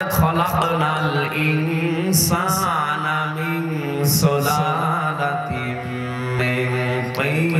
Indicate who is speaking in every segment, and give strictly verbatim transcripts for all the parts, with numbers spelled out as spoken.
Speaker 1: খলাকনাল ইনসানা মিন সুলালাতিন মিন তিন।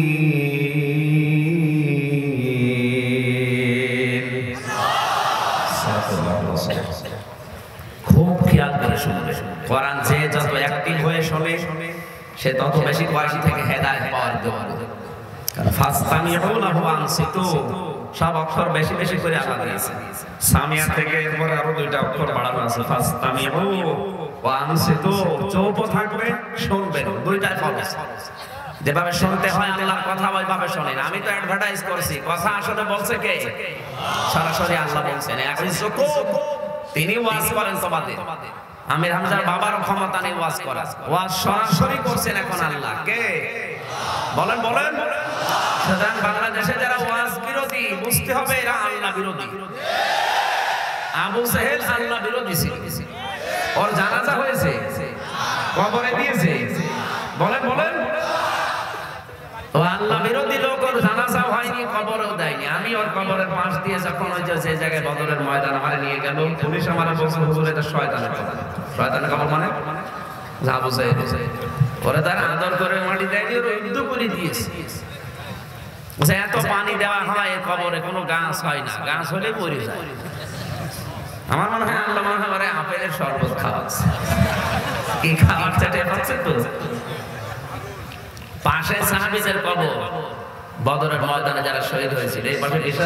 Speaker 1: খুব খেয়াল করে শুনবে। কোরআন যে যত অ্যাক্টিভ হয়ে শোনে সে তত বেশি কোরআন থেকে হেদায়েত পাওয়ার যোগ্য। ফাসতামিউ লাহু আনসিতু, সব অক্ষর বেশি বেশি করে আলাদা দিয়েছে। সামিয়া থেকে এরপরে আরো দুইটা অক্ষর বাড়ানো আছে, ফাসতামিউ ওয়া আনসিতু, চুপ থাকবে শুনবেন, দুইটাই ফরজ। যেভাবে শুনতে হয় আল্লাহর কথা ওইভাবে শোনেন। আমি তো অ্যাডভার্টাইজ করছি, কথা আসলে বলছে কে? সরাসরি আল্লাহ বলছেন, তিনি ওয়াজ করেন তোমাদের। আমির হামজার বাবার ক্ষমতা নেই ওয়াজ করা, ওয়াজ সরাসরি করছেন এখন আল্লাহ। কে বলেন বলেন? সুতরাং বাংলাদেশে যারা ওয়াজ বিরোধী, বুঝতে হবে এরা আল্লাহ বিরোধী। আবু সাহেল আল্লাহ বিরোধী ছিল, ওর জানাজা হয়েছে, কবরে দিয়েছে। বলেন বলেন? ও আল্লাহ বিরোধী লোক, ওর জানাজা হয়নি, কবরও দেয়নি। আমি ওর কবরের পাশ দিয়ে যখন ওই যে জায়গায় বদরের ময়দান আমারে নিয়ে গেল, পুলিশ আমার বলছে হুজুর এটা শয়তানের কবর। শয়তানের কবর মানে আবু সাহেল, ওরে তার আদর করে মাটি দেয়নি, ওর উদ্দু করে দিয়েছে। এত পানি দেওয়া হয় এর কবরে, কোনো গাছ হয় না, গাছ হলে মরে যায়। আমার মনে হয় আল্লাহ মনে হয় আপেলের শরবত খাওয়াচ্ছে, কি খাওয়ার চাটে পাচ্ছে তো। পাশে সাহাবীদের কবর, বদরের ময়দানে যারা শহীদ হয়েছিল, এই পাশে ঈশা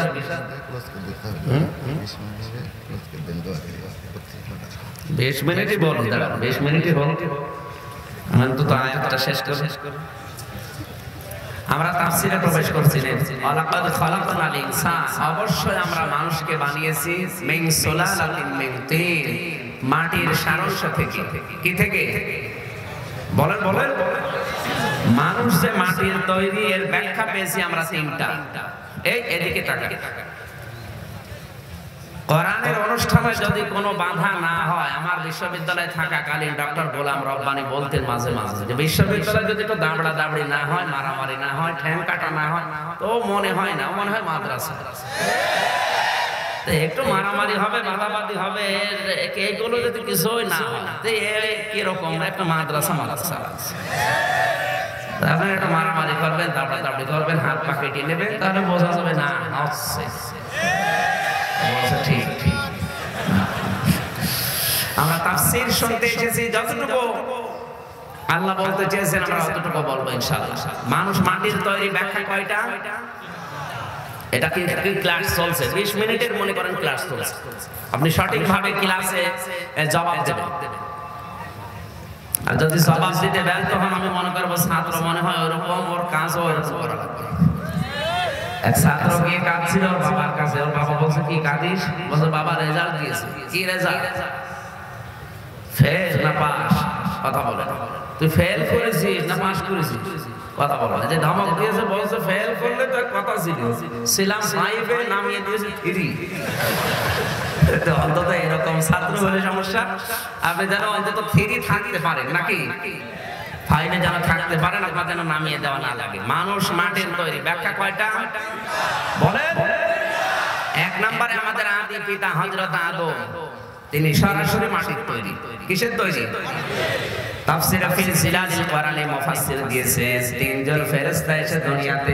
Speaker 1: বিশ মিনিটই বল, দাঁড়ান বিশ মিনিটই বল, অন্তত আয়াতটা শেষ করে শেষ করে আমরা তাফসীরে প্রবেশ করছি। ওয়ালাকাদ খালাকনাল ইনসান, অবশ্যই আমরা মানুষকে বানিয়েছি মিন সুলালাতিন মিন তিন, মাটির সারস্য থেকে। কি থেকে? বলেন বলেন? মানুষ যে মাটির তৈরি এর ব্যাখ্যা পেয়েছি আমরা তিনটা। এই এদিকে তাকান। কোরআনের অনুষ্ঠানে যদি কোনো বাধা না হয়, আমার বিশ্ববিদ্যালয়ে থাকাকালীন ডক্টর গোলাম রব্বানি বলতেন মাঝে মাঝে যে বিশ্ববিদ্যালয়ে যদি একটু দাবড়া দাবড়ি না হয়, মারামারি না হয়, ঠ্যাং কাটা না হয়, তো মনে হয় না, মনে হয় মাদ্রাসা। একটু মারামারি হবে, বাধাবাধি হবে, এগুলো যদি কিছুই না হয়, কিরকম একটা মাদ্রাসা মাদ্রাসা আছে। আপনি একটা মারামারি করবেন, দাবড়া দাবড়ি করবেন, হাত পা কেটে নেবেন, তাহলে বোঝা যাবে না হচ্ছে। ঠিক ঠিক আমরা তাফসীর শুনতে এসেছি, যতটুকু আল্লাহ বলতে চেয়েছেন আমরা ততটুকু বলবো ইনশাআল্লাহ। মানুষ মাটির তৈরি ব্যাখ্যা কয়টা? এটা কি ক্লাস চলছে, বিশ মিনিটের মনে করেন ক্লাস চলছে, আপনি সঠিকভাবে ক্লাসে জবাব দেবেন। আর যদি জবাব দিতে ব্যর্থ হন, আমি মনে করবো ছাত্র মনে হয় ওরকম, ওর কাজও ওরকম করা লাগবে। এক ছাত্র গিয়ে কাঁদছিল ওর বাবার কাছে, ওর বাবা বলছে কি কাঁদিস? বলছে বাবা রেজাল্ট দিয়েছে। কি রেজাল্ট? ফেল না পাস? কথা বলে। তুই ফেল করেছিস না পাস করেছিস? কথা বলে। যে ধমক দিয়েছে, বলছে ফেল করলে তো কথা ছিল, ছিলাম ফাইভে, নামিয়ে দিয়েছে থ্রি। অন্তত এরকম ছাত্র হলে সমস্যা। আপনি যেন অন্তত থ্রি থাকতে পারেন, নাকি ফাইভে যেন থাকতে পারেন, আপনার যেন নামিয়ে দেওয়া না লাগে। মানুষ মাটির তৈরি ব্যাখ্যা কয়টা বলেন? এক নম্বরে আমাদের আদি পিতা হযরত আদম, তিনি সরাসরি মাটির তৈরি। কিসের তৈরি? তাফসীরে ফিল জিলালিল কোরআনে মুফাসসির দিয়েছে, তিনজন ফেরেশতা এসে দুনিয়াতে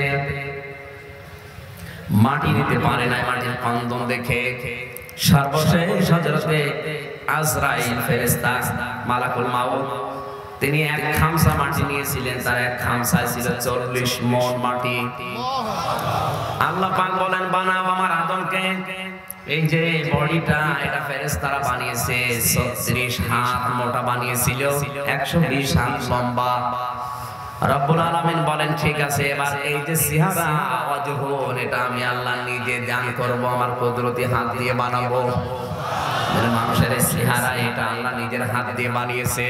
Speaker 1: মাটি নিতে পারে না, মাটির স্পন্দন দেখে সর্বশেষ হযরতে আজরাইল ফেরেশতা মালাকুল মাউত, তিনি এক খামসা মাটি নিয়েছিলেন, তার এক খামসায় ছিল চল্লিশ মণ মাটি। আল্লাহ পাক বলেন বানাও আমার আদমকে। এই যে বডিটা, এটা ফেরেশতারা বানিয়েছে, ছত্রিশ হাত মোটা বানিয়েছিল, একশো বিশ হাত লম্বা। রব্বুল আলামিন বলেন ঠিক আছে, এবার এই যে চেহারা ওয়াজহুন, এটা আমি আল্লাহ নিজে দান করব, আমার কুদরতি হাত দিয়ে বানাবো। মানে মানুষের চেহারা এটা আল্লাহ নিজের হাত দিয়ে বানিয়েছে।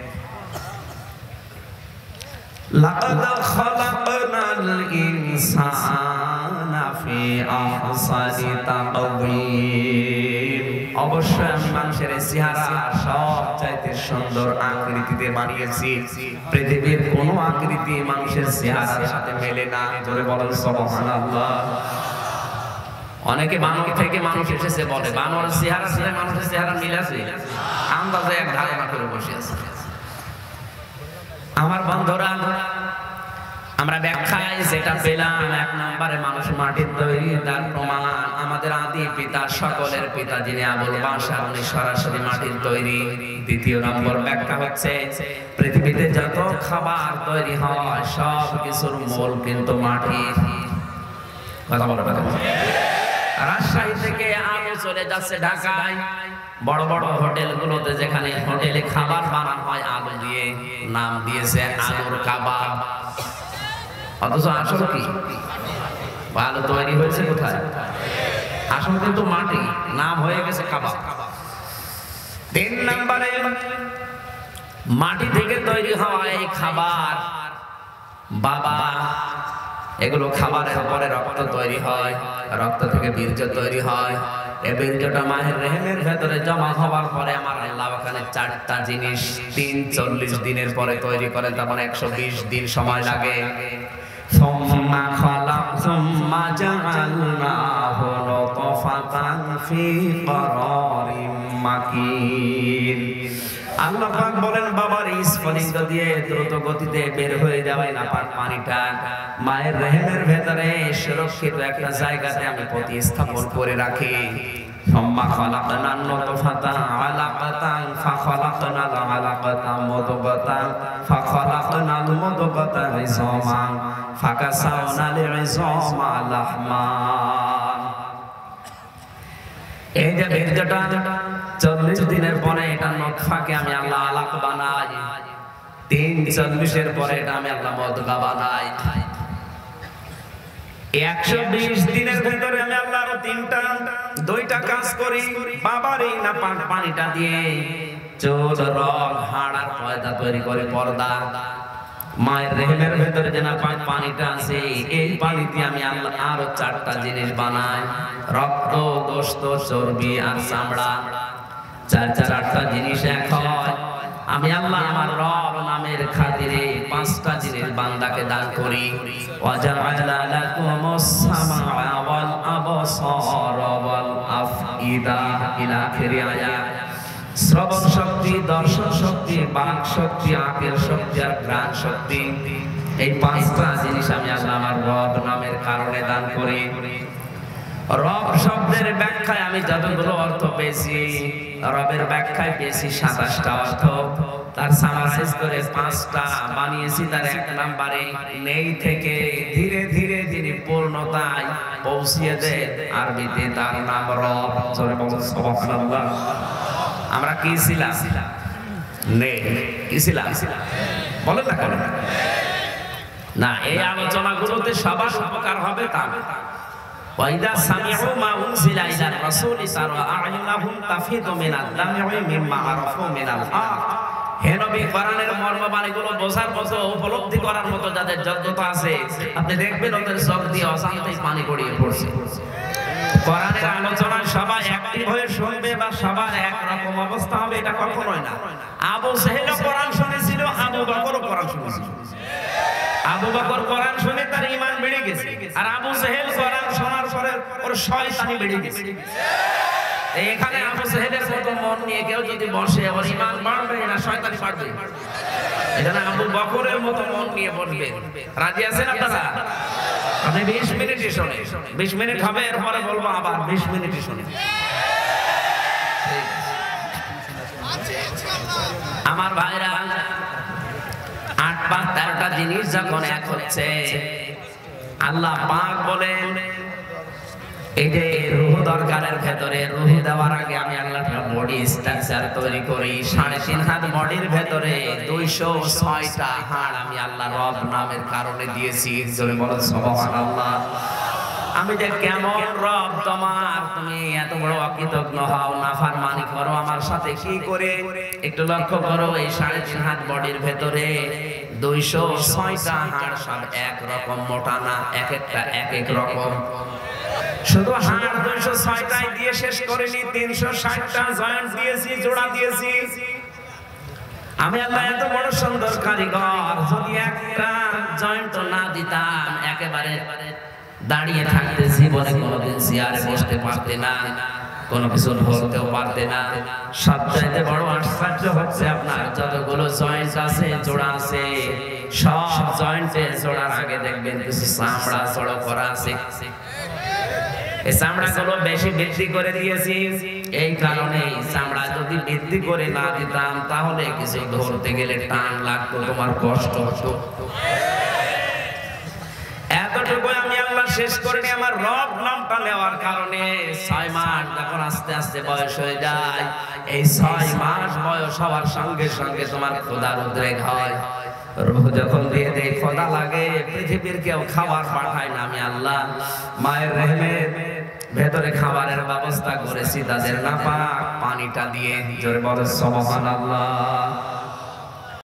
Speaker 1: লাকাদ খালাকনাল ইনসানা ফি আহসানি তাকওয়িম, অবশ্যই আমি মানুষের চেহারা সবচাইতে সুন্দর আকৃতিতে বানিয়েছি। পৃথিবীর কোনো আকৃতি মানুষের চেহারার সাথে মেলে না। জোরে বলেন সুবহানাল্লাহ। অনেকে বানর থেকে মানুষ এসেছে বলে, বানরের চেহারা সাথে মানুষের চেহারা মিল আছে, আন্দাজে এক ধারণা করে বসে আছে। আমার বন্ধুরা, আমরা ব্যাখ্যায় যেটা পেলাম, এক নম্বরে মানুষ মাটির তৈরি, তার প্রমাণ আমাদের আদি পিতা, সকলের পিতা যিনি আবুল বাশার, উনি সরাসরি মাটির তৈরি। দ্বিতীয় নম্বর ব্যাখ্যা হচ্ছে পৃথিবীতে যত খাবার তৈরি হয় সব কিছুর মূল কিন্তু মাটির। কথা বলা কথা রাজশাহী থেকে আলু চলে যাচ্ছে ঢাকায়, বড় বড় হোটেলগুলোতে, যেখানে হোটেলে খাবার বানানো হয় আলু দিয়ে, নাম দিয়েছে আলুর কাবাব। অথচ আসল কি? আলু তৈরি হয়েছে কোথায়? আসল কিন্তু মাটি, নাম হয়ে গেছে কাবাব। তিন নম্বরে মাটি থেকে তৈরি হওয়া এই খাবার, বাবা, এগুলো খাবারের পরে রক্ত তৈরি হয়, রক্ত থেকে বীর্য তৈরি হয়। এই বীর্যটা মায়ের রেহেমের ভেতরে জমা হওয়ার পরে আমার আল্লাহ ওখানে চারটা জিনিস তিন চল্লিশ দিনের পরে তৈরি করেন, তখন একশো বিশ দিন সময় লাগে। সুম্মা খালাক সুম্মা জাআলনাহু নুতফাতান ফি করারিম মাকিন। আল্লাহ পাক বলেন, বাবার স্ফলিত দিয়ে দ্রুত গতিতে বের হয়ে যাবে না পাক পানিটা, মায়ের রেহেমের ভেতরে সুরক্ষিত একটা জায়গাতে আমি প্রতিস্থাপন করে রাখি। সুম্মা খালাকনান নুতফাতা আলাকাতান ফাখালাকনাল আলাকাতা মুদগাতান ফাখালাকনাল মুদগাতা ইযামান ফাকাসাওনাল ইযামা লাহমা। এই যে বীর্যটা চল্লিশ দিনের পরে এটা নতফাকে আমি আল্লাহ আলাক বানাই, তিন চল্লিশের পরে এটা আমি আল্লাহ মুদগা বানাই, একশো বিশ দিনের ভিতরে আমি আল্লাহ আরো তিনটা দুইটা কাজ করি। বাবার এই না পানিটা দিয়ে চোল, রগ, হাড় আর পয়দা তৈরি করে পর্দা। মায়ের রেহেমের ভেতরে যে না পানিটা আছে, এই পানিতে আমি আল্লাহ আরো চারটা জিনিস বানাই, রক্ত, গোশত, চর্বি আর চামড়া। চার চার আটটা জিনিস এক হয়। আমি আল্লাহ আমার রব নামের খাতিরে পাঁচটা জিনিস বান্দাকে দান করি। ওয়াজআলা লাকুমুস সামাআ ওয়াল আবসারা ওয়াল আফইদা ইলা আখির আয়াত। শ্রবণ শক্তি, দর্শন শক্তি, বাক শক্তি, আকের শক্তি আর ঘ্রাণ শক্তি, এই পাঁচটা জিনিস আমি আল্লাহ আমার রব নামের কারণে দান করি। রব শব্দের ব্যাখ্যায় আমি যতগুলো অর্থ পেয়েছি, রবের ব্যাখ্যায় পেয়েছি সাতাশটা অর্থ, তার সামারাইজ করে পাঁচটা বানিয়েছি। তার এক নম্বরে নেই থেকে ধীরে ধীরে যিনি পূর্ণতায় পৌঁছিয়ে দেয়, আরবিতে তার নাম রব। জোরে বলুন সুবহানাল্লাহ। আমরা কি ছিলাম? নেই। কি ছিলাম? বলেন না কেন? না, এই আলোচনাগুলোতে সবার উপকার হবে তা না। ওয়াইদা সামিউ মা উনজিলা ইলার রাসূলি তারা আ'ইউনাহুম তাফিদু মিনাদ দাম'i মিম্মা আরাফু মিনাল হক। হে নবী, কোরআনের মর্মবাণীগুলো বোঝার মতো, উপলব্ধি করার মতো যাদের যোগ্যতা আছে, আপনি দেখবেন ওদের চোখ দিয়ে অশান্তি পানি গড়িয়ে পড়ছে। কোরআনের আলোচনা সবাই অ্যাক্টিভ হয়ে শুনবে বা সবার এক রকম অবস্থা হবে, এটা কখনোই না। আবু জেহেল কোরআন শুনেছিল, আবু বকর কোরআন শুনেছিল। আবু বকর কোরআন শুনে তার ঈমান বেড়ে গেছে, আর আবু জেহেল কোরআন শোনার পরে ওর শয়তানি বেড়ে গেছে। এখানে আবু জেহেলের মতো মন নিয়ে কেউ যদি বসে, ওর ঈমান বাড়বে না শয়তানি বাড়বে? এটা না, আবু বকরের মতো মন নিয়ে বসবে। রাজি আছেন আপনারা? আপনি বিশ মিনিটই শুনে, বিশ মিনিট হবে, এরপরে বলবো আবার বিশ মিনিটই শুনে। আমার ভাইরা, আট পাঁচ তেরোটা জিনিস যখন এক হচ্ছে, আল্লাহ পাক বলেন এই যে রূহ দরকারের ভেতরে, রূহ দেওয়ার আগে আমি আল্লাহ বডি স্ট্রাকচার তৈরি করি। সাড়ে তিন হাত বডির ভেতরে দুইশো ছয়টা হাড় আমি আল্লাহ রব নামের কারণে দিয়েছি। জোরে বলো সুবহানাল্লাহ। আমি যে কেমন রব তোমার, তুমি এত বড় অকৃতজ্ঞ হও, নাফরমানি করো আমার সাথে কি করে? একটু লক্ষ্য করো, এই সাড়ে তিন হাত বডির ভেতরে দুইশো ছয়টা হাড়, সব এক রকম মোটা না, এক একটা এক এক রকম। শুধু হাড় দুইশো ছয়টাই দিয়ে শেষ করিনি, তিনশো ষাটটা জয়েন্ট দিয়েছি, জোড়া দিয়েছি। আমি আল্লাহ এত বড় সুন্দর কারিগর, যদি একটা জয়েন্ট না দিতাম, একেবারে দাঁড়িয়ে থাকতে জীবনে কোনোদিন চেয়ারে বসতে পারতে না, কোনো কিছু ধরতেও পারতে না। সবচাইতে বড় আশ্চর্য হচ্ছে আপনার যতগুলো জয়েন্ট আছে, জোড়া আছে, সব জয়েন্টে জোড়ার আগে দেখবেন কিছু চামড়া জড়ো করা আছে। এই চামড়াগুলো বেশি বৃদ্ধি করে দিয়েছি এই কারণে, চামড়া যদি বৃদ্ধি করে না দিতাম তাহলে কিছু ধরতে গেলে টান লাগতো, তোমার কষ্ট হতো। এতটুকু আমি আল্লাহ শেষ করিনি আমার রব নামটা নেওয়ার কারণে। ছয় মাস যখন আস্তে আস্তে বয়স হয়ে যায়, এই ছয় মাস বয়স হওয়ার সঙ্গে সঙ্গে তোমার ক্ষুধার উদ্রেক হয়। রূহ যখন দিয়ে দেয় ক্ষুধা লাগে, পৃথিবীর কেউ খাবার পাঠায় না, আমি আল্লাহ মায়ের রেহেমের ভেতরে খাবারের ব্যবস্থা করেছি তাদের নাপাক পানিটা দিয়ে। জোরে বলো সুবহানাল্লাহ।